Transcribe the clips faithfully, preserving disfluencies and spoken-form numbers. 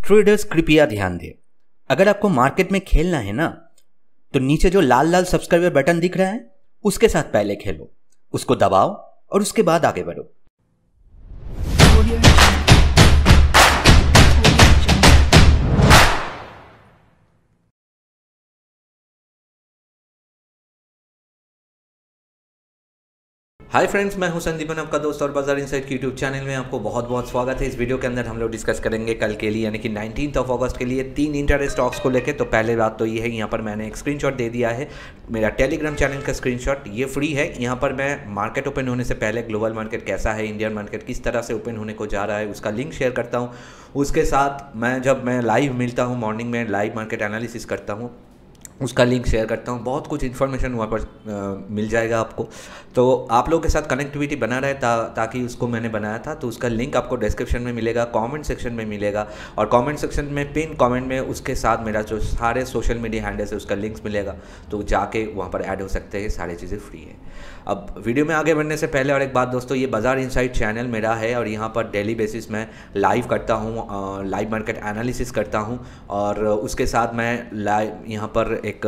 Traders कृपया ध्यान दें, अगर आपको मार्केट में खेलना है ना तो नीचे जो लाल लाल सब्सक्राइबर बटन दिख रहा है उसके साथ पहले खेलो, उसको दबाओ और उसके बाद आगे बढ़ो। हाय फ्रेंड्स, मैं हूं संदीपन, आपका दोस्त और बाजार इनसाइड की यूट्यूब चैनल में आपको बहुत बहुत स्वागत है। इस वीडियो के अंदर हम लोग डिस्कस करेंगे कल के लिए यानी कि नाइनटीन्थ ऑफ अगस्त के लिए तीन इंट्राडे स्टॉक्स को लेकर। तो पहले बात तो ये है, यहाँ पर मैंने एक स्क्रीनशॉट दे दिया है मेरा टेलीग्राम चैनल का स्क्रीनशॉट, ये फ्री है। यहाँ पर मैं मार्केट ओपन होने से पहले ग्लोबल मार्केट कैसा है, इंडियन मार्केट किस तरह से ओपन होने को जा रहा है, उसका लिंक शेयर करता हूँ। उसके साथ मैं जब मैं लाइव मिलता हूँ मॉर्निंग में, लाइव मार्केट एनालिसिस करता हूँ, उसका लिंक शेयर करता हूँ। बहुत कुछ इन्फॉर्मेशन वहाँ पर आ, मिल जाएगा आपको। तो आप लोगों के साथ कनेक्टिविटी बना रहे ता, ताकि उसको मैंने बनाया था। तो उसका लिंक आपको डिस्क्रिप्शन में मिलेगा, कमेंट सेक्शन में मिलेगा, और कमेंट सेक्शन में पिन कमेंट में उसके साथ मेरा जो सारे सोशल मीडिया हैंडल्स है उसका लिंक्स मिलेगा। तो जाके वहाँ पर ऐड हो सकते हैं, सारी चीज़ें फ्री है। अब वीडियो में आगे बढ़ने से पहले और एक बात दोस्तों, ये बाजार इनसाइड चैनल मेरा है और यहाँ पर डेली बेसिस में लाइव करता हूँ, लाइव मार्केट एनालिसिस करता हूँ, और उसके साथ मैं लाइव यहाँ पर एक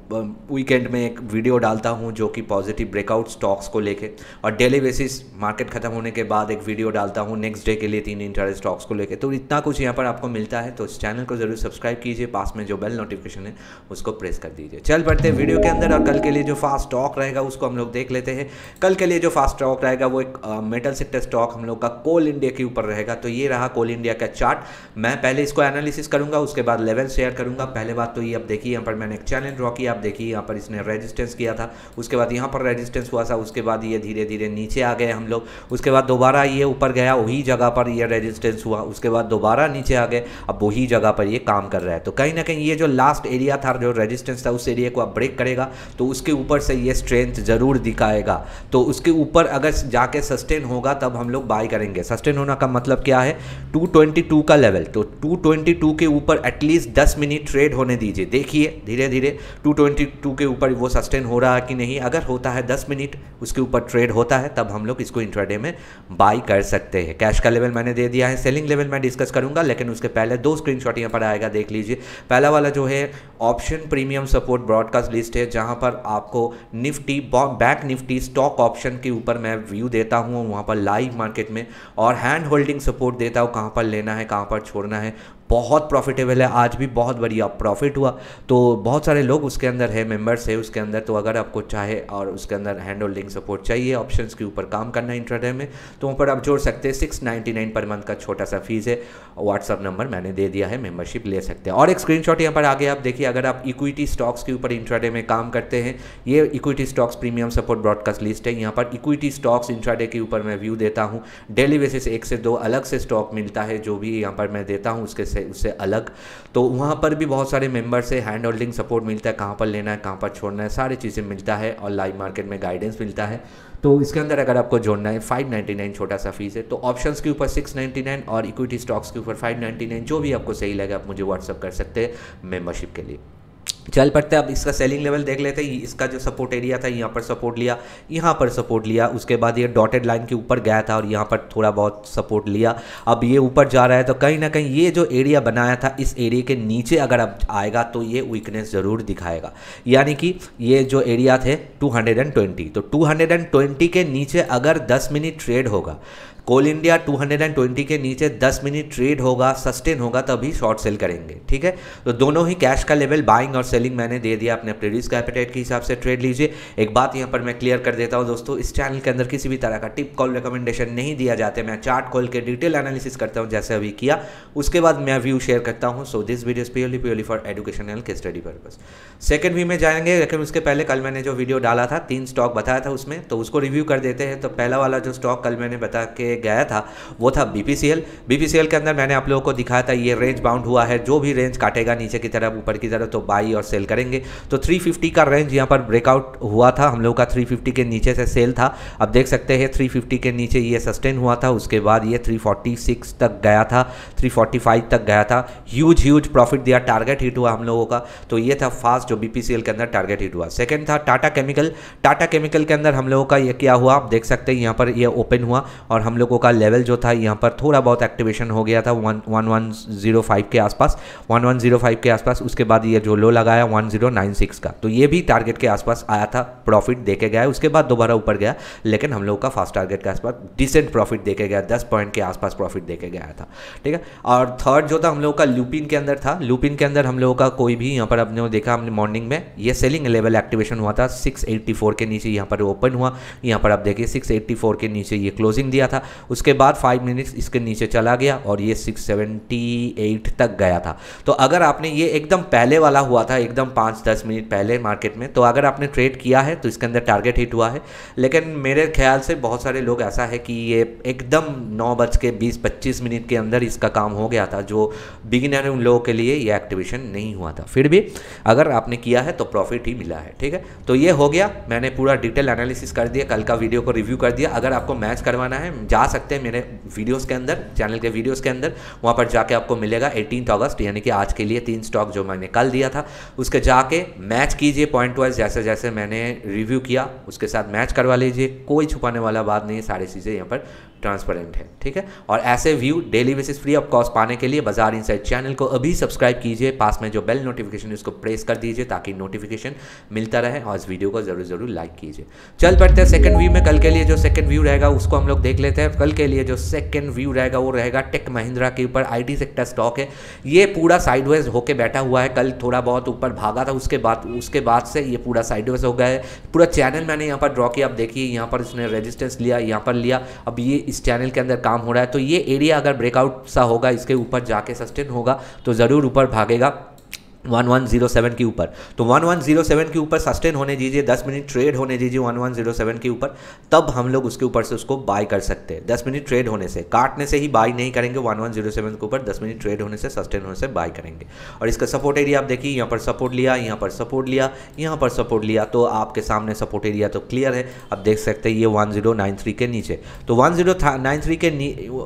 वीकेंड में एक वीडियो डालता हूँ जो कि पॉजिटिव ब्रेकआउट स्टॉक्स को लेके, और डेली बेसिस मार्केट खत्म होने के बाद एक वीडियो डालता हूँ नेक्स्ट डे के लिए तीन इंट्राडे स्टॉक्स को लेके। तो इतना कुछ यहाँ पर आपको मिलता है। तो इस चैनल को जरूर सब्सक्राइब कीजिए, पास में जो बेल नोटिफिकेशन है उसको प्रेस कर दीजिए। चल पड़ते हैं वीडियो के अंदर, और कल के लिए जो फास्ट स्टॉक रहेगा उसको हम लोग देख लेते हैं। कल के लिए जो फास्ट स्टॉक रहेगा वो एक मेटल सेक्टर स्टॉक हम लोग का कोल इंडिया के ऊपर रहेगा। तो ये रहा कोल इंडिया का चार्ट। मैं पहले इसको एनालिसिस करूंगा, उसके बाद लेवल शेयर करूंगा। पहले बात तो ये, अब देखिए यहाँ पर मैंने एक चैनल ड्रॉ किया, आप देखिए यहाँ पर इसने रेजिस्टेंस किया था, उसके बाद यहाँ पर रेजिस्टेंस हुआ था, उसके बाद ये धीरे धीरे नीचे आ गए हम लोग, उसके बाद दोबारा ये ऊपर गया, वही जगह पर ये रेजिस्टेंस हुआ, उसके बाद दोबारा नीचे आ गए, अब वही जगह पर ये काम कर रहा है। तो कहीं ना कहीं ये जो लास्ट एरिया था, जो रेजिस्टेंस था, उस एरिया को अब ब्रेक करेगा तो उसके ऊपर से ये स्ट्रेंथ जरूर दिखाएगा। तो उसके ऊपर अगर जाके सस्टेन होगा तब हम लोग बाय करेंगे। सस्टेन होना का मतलब क्या है, टू ट्वेंटी टू का लेवल, तो टू ट्वेंटी टू के ऊपर एटलीस्ट दस मिनट ट्रेड होने दीजिए। देखिए धीरे धीरे टू ट्वेंटी टू के ऊपर वो सस्टेन हो रहा है कि नहीं। अगर होता है दस मिनट उसके ऊपर ट्रेड होता है तब हम लोग इसको इंट्राडे में बाय कर सकते हैं। कैश का लेवल मैंने दे दिया है, सेलिंग लेवल मैं डिस्कस करूंगा, लेकिन उसके पहले दो स्क्रीनशॉट यहाँ पर आएगा, देख लीजिए। पहला वाला जो है option premium support broadcast list है, जहां पर आपको Nifty bank Nifty stock option के ऊपर मैं व्यू देता हूँ वहाँ पर लाइव मार्केट में, और हैंड होल्डिंग सपोर्ट देता हूँ कहाँ पर लेना है कहाँ पर छोड़ना है। बहुत प्रॉफिटेबल है, आज भी बहुत बढ़िया प्रॉफिट हुआ। तो बहुत सारे लोग उसके अंदर है, मेंबर्स है उसके अंदर। तो अगर आपको चाहे और उसके अंदर हैंड होल्डिंग सपोर्ट चाहिए, ऑप्शंस के ऊपर काम करना इंट्राडे में, तो वहाँ पर आप जोड़ सकते हैं। सिक्स नाइन्टी नाइन पर मंथ का छोटा सा फीस है, व्हाट्सअप नंबर मैंने दे दिया है, मेंबरशिप ले सकते हैं। और एक स्क्रीनशॉट यहाँ पर आगे आप देखिए, अगर आप इक्विटी स्टॉक्स के ऊपर इंट्राडे में काम करते हैं, ये equity stocks premium support broadcast list है। यहाँ पर इक्विटी स्टॉक्स इंट्राडे के ऊपर मैं व्यू देता हूँ, डेली बेसिस एक से दो अलग से स्टॉक मिलता है, जो भी यहाँ पर मैं देता हूँ उसके से उससे अलग। तो वहाँ पर भी बहुत सारे मेंबर से हैंड होल्डिंग सपोर्ट मिलता है, कहाँ पर लेना है कहाँ पर छोड़ना है, सारी चीज़ें मिलता है, और लाइव मार्केट में गाइडेंस मिलता है। तो इसके अंदर अगर आपको जोड़ना है, फाइव नाइन्टी नाइन छोटा सा फीस है। तो ऑप्शंस के ऊपर सिक्स नाइन्टी नाइन और इक्विटी स्टॉक्स के ऊपर फाइव नाइन्टी नाइन, जो भी आपको सही लगे आप मुझे व्हाट्सअप कर सकते हैं मेंबरशिप के लिए। चल पड़ते हैं अब इसका सेलिंग लेवल देख लेते हैं। इसका जो सपोर्ट एरिया था, यहाँ पर सपोर्ट लिया, यहाँ पर सपोर्ट लिया, उसके बाद ये डॉटेड लाइन के ऊपर गया था और यहाँ पर थोड़ा बहुत सपोर्ट लिया। अब ये ऊपर जा रहा है, तो कहीं ना कहीं ये जो एरिया बनाया था, इस एरिया के नीचे अगर अब आएगा तो ये वीकनेस जरूर दिखाएगा। यानी कि ये जो एरिया थे टू ट्वेंटी, तो टू ट्वेंटी के नीचे अगर दस मिनट ट्रेड होगा, कोल इंडिया टू ट्वेंटी के नीचे दस मिनट ट्रेड होगा, सस्टेन होगा, तभी शॉर्ट सेल करेंगे। ठीक है, तो दोनों ही कैश का लेवल बाइंग और सेलिंग मैंने दे दिया, अपने प्रीवियस का एपेटाइट के हिसाब से ट्रेड लीजिए। एक बात यहाँ पर मैं क्लियर कर देता हूँ दोस्तों, इस चैनल के अंदर किसी भी तरह का टिप कॉल रिकमेंडेशन नहीं दिया जाते। मैं चार्ट खोल के डिटेल एनालिसिस करता हूँ जैसे अभी किया, उसके बाद मैं व्यू शेयर करता हूँ। So this video is purely purely for educational के स्टडी पर्पस। सेकंड व्यू में जाएंगे, लेकिन उसके पहले कल मैंने जो वीडियो डाला था, तीन स्टॉक बताया था उसमें, तो उसको रिव्यू कर देते हैं। तो पहला वाला जो स्टॉक कल मैंने बता के गया था वो था बीपीसीएल। बीपीसीएल के अंदर मैंने आप लोगों को दिखाया था, ये रेंज बाउंड हुआ है, जो भी रेंज काटेगा नीचे की तरफ ऊपर की तरफ तो बाई और सेल करेंगे। तो थ्री फिफ्टी का रेंज यहाँ पर ब्रेकआउट हुआ था हम लोग का, थ्री फिफ्टी के नीचे से सेल था। अब देख सकते हैं थ्री फिफ्टी के नीचे ये सस्टेन हुआ था, उसके बाद ये थ्री फोर्टी सिक्स तक गया था, थ्री फोर्टी फाइव तक गया था, ह्यूज ह्यूज प्रॉफिट दिया, टारगेट हिट हुआ हम लोगों का। तो ये था फास्ट जो बीपीसीएल के अंदर टारगेट हिट हुआ। सेकंड था टाटा केमिकल। टाटा केमिकल के अंदर हम लोगों का ये क्या हुआ, आप देख सकते हैं यहाँ पर ये ओपन हुआ और हम लोगों का लेवल जो था यहाँ पर थोड़ा बहुत एक्टिवेशन हो गया था one one one zero five के आसपास, वन वन जीरो फाइव के आसपास। उसके बाद ये जो लो लगाया वन जीरो नाइन सिक्स का, तो ये भी टारगेट के आसपास आया था, प्रॉफिट देके गया। उसके बाद दोबारा ऊपर गया, लेकिन हम लोगों का फास्ट टारगेट के आसपास डिसेंट प्रॉफिट देके गया, दस पॉइंट के आसपास प्रॉफिट देके गया था, ठीक है। और थर्ड जो था हम लोगों का लूपिन के अंदर था। लूपिन के अंदर हम लोगों का कोई भी यहाँ पर आपने देखा, हमने मॉर्निंग में ये सेलिंग लेवल एक्टिवेशन हुआ था, सिक्स एट्टी फोर के नीचे यहाँ पर ओपन हुआ। यहाँ पर आप देखिए सिक्स एट्टी फोर के नीचे ये क्लोजिंग दिया था। उसके बाद फाइव मिनट्स इसके नीचे चला गया और ये सिक्स सेवेंटी एट तक गया था। तो अगर आपने ये एकदम पहले वाला हुआ था, एकदम पाँच दस मिनट पहले मार्केट में, तो अगर आपने ट्रेड किया है तो इसके अंदर टारगेट हिट हुआ है। लेकिन मेरे ख्याल से बहुत सारे लोग ऐसा है कि ये एकदम नौ बज के बीस पच्चीस मिनट के अंदर इसका काम हो गया था, जो बिगिनर है उन लोगों के लिए ये एक्टिवेशन नहीं हुआ था। फिर भी अगर आपने किया है तो प्रॉफिट ही मिला है, ठीक है। तो ये हो गया, मैंने पूरा डिटेल एनालिसिस कर दिया, कल का वीडियो को रिव्यू कर दिया। अगर आपको मैच करवाना है जा सकते हैं मेरे वीडियोस के अंदर, चैनल के वीडियोस के अंदर, वहाँ पर जाके आपको मिलेगा एटीन अगस्त, यानी कि आज के लिए तीन स्टॉक जो मैंने कल दिया था उसके जाके मैच कीजिए पॉइंट वाइज, जैसे जैसे मैंने रिव्यू किया उसके साथ मैच करवा लीजिए। कोई छुपाने वाला बात नहीं है, सारी चीज़ें यहाँ पर ट्रांसपेरेंट है, ठीक है। और ऐसे view daily basis free of cost पाने के लिए बाजार इनसाइड चैनल को अभी सब्सक्राइब कीजिए, पास में जो बेल नोटिफिकेशन है उसको प्रेस कर दीजिए ताकि नोटिफिकेशन मिलता रहे, और इस वीडियो को जरूर जरूर लाइक कीजिए। चल पड़ते हैं सेकंड व्यू में। कल के लिए जो सेकंड व्यू रहेगा उसको हम लोग देख लेते हैं। कल के लिए जो सेकंड व्यू रहेगा वो रहेगा टेक महिंद्रा के ऊपर। आईटी सेक्टर स्टॉक है, ये पूरा साइडवेज होके बैठा हुआ है। कल थोड़ा बहुत ऊपर भागा था, उसके बाद उसके बाद से ये पूरा साइडवेज हो गया है। पूरा चैनल मैंने यहाँ पर ड्रॉ किया, आप देखिए यहाँ पर इसने रेजिस्टेंस लिया, यहाँ पर लिया, अब ये इस चैनल के अंदर काम हो रहा है। तो ये एरिया अगर ब्रेकआउट सा होगा, इसके ऊपर जाके सस्टेन होगा तो ज़रूर ऊपर भागेगा वन वन जीरो सेवन के ऊपर। तो वन वन जीरो सेवन के ऊपर सस्टेन होने दीजिए, दस मिनट ट्रेड होने दीजिए वन वन जीरो सेवन के ऊपर, तब हम लोग उसके ऊपर से उसको बाय कर सकते हैं। दस मिनट ट्रेड होने से, काटने से ही बाय नहीं करेंगे, वन वन जीरो सेवन के ऊपर दस मिनट ट्रेड होने से, सस्टेन होने से बाय करेंगे। और इसका सपोर्ट एरिया आप देखिए, यहाँ पर सपोर्ट लिया, यहाँ पर सपोर्ट लिया, यहाँ पर सपोर्ट लिया, तो आपके सामने सपोर्ट एरिया तो क्लियर है। अब देख सकते हैं ये वन जीरो नाइन थ्री के नीचे, तो वन जीरो नाइन थ्री के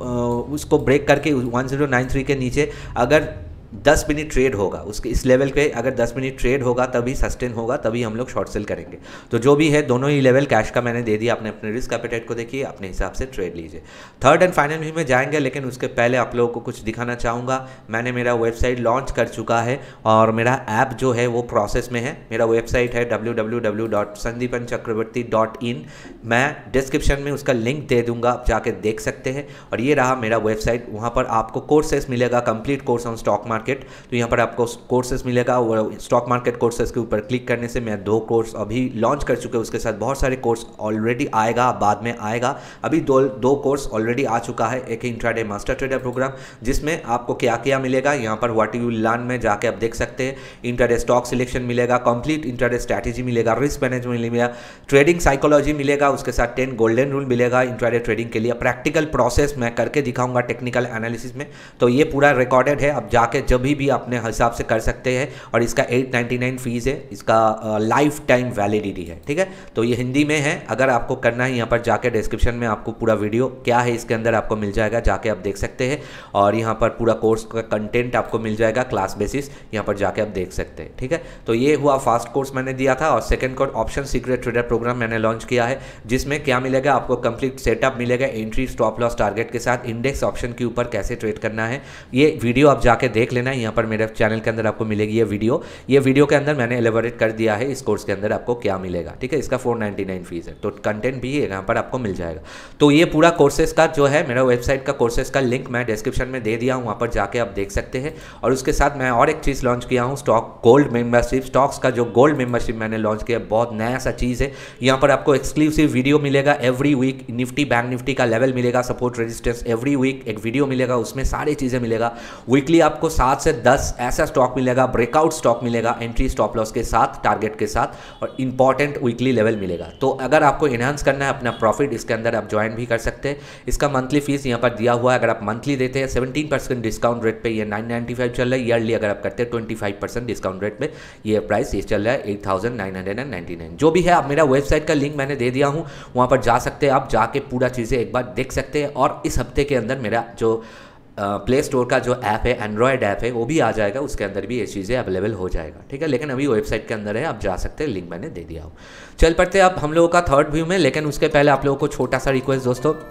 उसको ब्रेक करके वन जीरो नाइन थ्री के नीचे अगर दस मिनट ट्रेड होगा, उसके इस लेवल पे अगर दस मिनट ट्रेड होगा तभी सस्टेन होगा, तभी हम लोग शॉर्ट सेल करेंगे। तो जो भी है दोनों ही लेवल कैश का मैंने दे दिया, आपने अपने रिस्क एपेटाइट को देखिए, अपने हिसाब से ट्रेड लीजिए। थर्ड एंड फाइनल व्यू में जाएंगे, लेकिन उसके पहले आप लोगों को कुछ दिखाना चाहूँगा। मैंने मेरा वेबसाइट लॉन्च कर चुका है और मेरा ऐप जो है वो प्रोसेस में है। मेरा वेबसाइट है W W W dot Sandipan Chakraborty dot in, मैं डिस्क्रिप्शन में उसका लिंक दे दूंगा, आप जाके देख सकते हैं। और ये रहा मेरा वेबसाइट, वहाँ पर आपको कोर्सेस मिलेगा, complete course on stock market. तो यहाँ पर आपको कोर्सेस मिलेगा, वो स्टॉक मार्केट कोर्सेस के ऊपर क्लिक करने से मैं दो कोर्स अभी लॉन्च कर चुके हैं, उसके साथ बहुत सारे कोर्स ऑलरेडी आएगा, बाद में आएगा। अभी दो दो कोर्स ऑलरेडी आ चुका है। एक इंट्राडे मास्टर ट्रेडर प्रोग्राम, जिसमें आपको क्या क्या मिलेगा यहाँ पर व्हाट यू लर्न में जाके आप देख सकते हैं। इंट्राडे स्टॉक सिलेक्शन मिलेगा, कंप्लीट इंट्राडे स्ट्रैटेजी मिलेगा, रिस्क मैनेजमेंट मिलेगा, ट्रेडिंग साइकोलॉजी मिलेगा, उसके साथ टेन गोल्डन रूल मिलेगा इंट्राडे ट्रेडिंग के लिए। प्रैक्टिकल प्रोसेस मैं करके दिखाऊंगा टेक्निकल एनालिसिस में, तो ये पूरा रिकॉर्डेड है, अब जाके जब भी अपने हिसाब से कर सकते हैं। और इसका एट नाइन्टी नाइन फीस है, इसका लाइफ टाइम वैलिडिटी है, ठीक है। तो ये हिंदी में है, अगर आपको करना है यहाँ पर जाके डिस्क्रिप्शन में आपको पूरा वीडियो क्या है इसके अंदर आपको मिल जाएगा, जाके आप देख सकते हैं। और यहाँ पर पूरा कोर्स का कंटेंट आपको मिल जाएगा क्लास बेसिस, यहाँ पर जाके आप देख सकते हैं, ठीक है। तो ये हुआ फर्स्ट कोर्स मैंने दिया था। और second course option secret trader program मैंने लॉन्च किया है, जिसमें क्या मिलेगा आपको कंप्लीट सेटअप मिलेगा, एंट्री स्टॉप लॉस टारगेट के साथ, इंडेक्स ऑप्शन के ऊपर कैसे ट्रेड करना है। ये वीडियो आप जाके देख लेना, यहाँ पर मेरे चैनल के अंदर आपको मिलेगी ये वीडियो। ये वीडियो के अंदर मैंने एलेबोरेट कर दिया है इस कोर्स के अंदर आपको क्या मिलेगा, ठीक है। इसका फोर नाइन्टी नाइन फीस है, तो कंटेंट भी यहाँ पर आपको मिल जाएगा। तो ये पूरा कोर्सेज का जो है मेरा वेबसाइट का कोर्सेज का लिंक मैं डिस्क्रिप्शन में दे दिया हूँ, वहाँ पर जाके आप देख सकते हैं। और उसके साथ मैं और एक चीज़ लॉन्च किया हूँ, स्टॉक गोल्ड मेंबरशिप। स्टॉक्स का जो गोल्ड मेंबरशिप मैंने लॉन्च किया, बहुत नया सा चीज़ है। यहाँ पर आपको एक्सक्लूसिव वीडियो मिलेगा every week, Nifty bank Nifty का लेवल मिलेगा, सपोर्ट रेजिस्टेंस, एवरी वीक एक वीडियो मिलेगा, उसमें सारी चीज़ें मिलेगा। वीकली आपको सात से दस ऐसा स्टॉक मिलेगा, ब्रेकआउट स्टॉक मिलेगा, एंट्री स्टॉप लॉस के साथ, टारगेट के साथ, और इंपॉर्टेंट वीकली लेवल मिलेगा। तो अगर आपको एनहांस करना है अपना प्रॉफिट, इसके अंदर आप ज्वाइन भी कर सकते हैं। इसका मंथली फीस यहाँ पर दिया हुआ है, अगर आप मंथली देते हैं सेवनटीन परसेंट डिस्काउंट रेट पे ये नाइन नाइन्टी फाइव चल रहा है। ईयरली अगर आप करते हैं twenty five percent discount rate पे ये प्राइस ये चल रहा है eight thousand nine hundred and ninety nine. जो भी है, आप मेरा वेबसाइट का लिंक मैंने दे दिया हूँ, वहाँ पर जा सकते हैं, आप जाके पूरा चीज़ें एक बार देख सकते हैं। और इस हफ्ते के अंदर मेरा जो प्ले स्टोर का जो ऐप है, एंड्रॉयड ऐप है, वो भी आ जाएगा, उसके अंदर भी ये चीज़ें अवेलेबल हो जाएगा, ठीक है। लेकिन अभी वेबसाइट के अंदर है, आप जा सकते हैं, लिंक मैंने दे दिया हो। चल पड़ते हैं अब हम लोगों का थर्ड व्यू में, लेकिन उसके पहले आप लोगों को छोटा सा रिक्वेस्ट दोस्तों,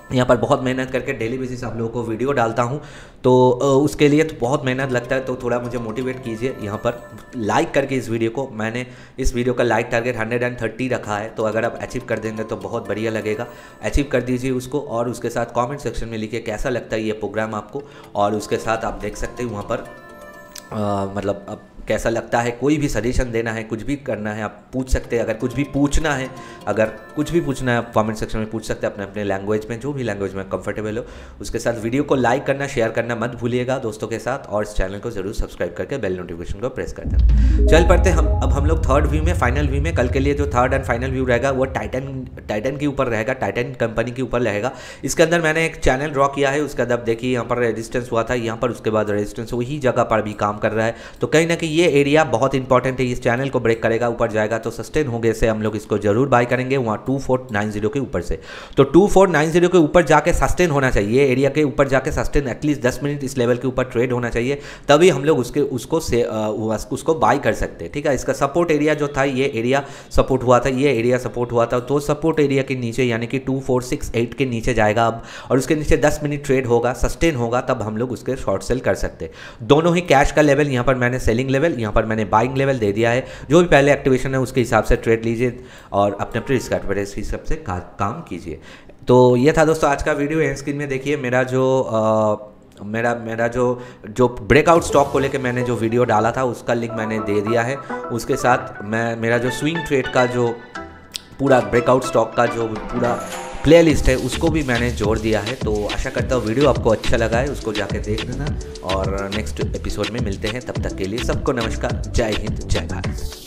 यहाँ पर बहुत मेहनत करके डेली बेसिस आप लोगों को वीडियो डालता हूँ, तो उसके लिए तो बहुत मेहनत लगता है, तो थोड़ा मुझे मोटिवेट कीजिए यहाँ पर लाइक करके इस वीडियो को। मैंने इस वीडियो का लाइक टारगेट हंड्रेड थर्टी रखा है, तो अगर आप अचीव कर देंगे तो बहुत बढ़िया लगेगा। अचीव कर दीजिए उसको, और उसके साथ कमेंट सेक्शन में लिखिए कैसा लगता है ये प्रोग्राम आपको, और उसके साथ आप देख सकते हैं वहाँ पर आ, मतलब अब कैसा लगता है, कोई भी सजेशन देना है, कुछ भी करना है आप पूछ सकते हैं। अगर कुछ भी पूछना है अगर कुछ भी पूछना है आप कमेंट सेक्शन में पूछ सकते हैं, अपने अपने लैंग्वेज में, जो भी लैंग्वेज में कंफर्टेबल हो। उसके साथ वीडियो को लाइक करना, शेयर करना मत भूलिएगा दोस्तों के साथ, और इस चैनल को जरूर सब्सक्राइब करके बेल नोटिफिकेशन को प्रेस कर देना। चल पड़ते हम अब हम लोग थर्ड व्यू में, फाइनल व्यू में। कल के लिए जो थर्ड एंड फाइनल व्यू रहेगा वो टाइटन टाइटन के ऊपर रहेगा, टाइटन कंपनी के ऊपर रहेगा। इसके अंदर मैंने एक चैनल ड्रॉ किया है, उसके अंदर देखिए यहाँ पर रेजिस्टेंस हुआ था, यहाँ पर उसके बाद रेजिस्टेंस वही जगह पर भी काम कर रहा है। तो कहीं ना कहीं ये एरिया बहुत इंपॉर्टेंट है, इस चैनल को ब्रेक करेगा, ऊपर जाएगा तो सस्टेन होंगे से हम लोग इसको जरूर बाय करेंगे वहाँ टू फोर नाइन जीरो के ऊपर से। तो टू फोर नाइन जीरो के ऊपर जाके सस्टेन होना चाहिए, एरिया के ऊपर जाके सस्टेन एटलीस्ट दस मिनट इस लेवल के ऊपर ट्रेड होना चाहिए, तभी हम लोग उसके उसको से आ, उसको बाय कर सकते हैं। ठीक है, इसका सपोर्ट एरिया जो था, ये एरिया सपोर्ट हुआ था, ये एरिया सपोर्ट हुआ था, तो सपोर्ट एरिया के नीचे यानी कि टू फोर सिक्स एट के नीचे जाएगा अब, और उसके नीचे दस मिनट ट्रेड होगा, सस्टेन होगा, तब हम लोग उसके शॉर्ट सेल कर सकते हैं। दोनों ही कैश का लेवल, यहाँ पर मैंने सेलिंग लेवल, यहाँ पर मैंने बाइंग लेवल दे दिया है। जो भी पहले एक्टिवेशन है उसके हिसाब से ट्रेड लीजिए और अपने अपने रिस्क पर इस हिसाब से का, काम कीजिए। तो ये था दोस्तों आज का वीडियो। एंड स्क्रीन में देखिए मेरा जो आ, मेरा मेरा जो जो ब्रेकआउट स्टॉक को लेके मैंने जो वीडियो डाला था उसका लिंक मैंने दे दिया है। उसके साथ मैं मेरा जो स्विंग ट्रेड का जो पूरा ब्रेकआउट स्टॉक का जो पूरा प्लेलिस्ट है उसको भी मैंने जोड़ दिया है। तो आशा करता हूँ वीडियो आपको अच्छा लगा है, उसको जाके देख लेना, और नेक्स्ट एपिसोड में मिलते हैं। तब तक के लिए सबको नमस्कार, जय हिंद, जय भारत।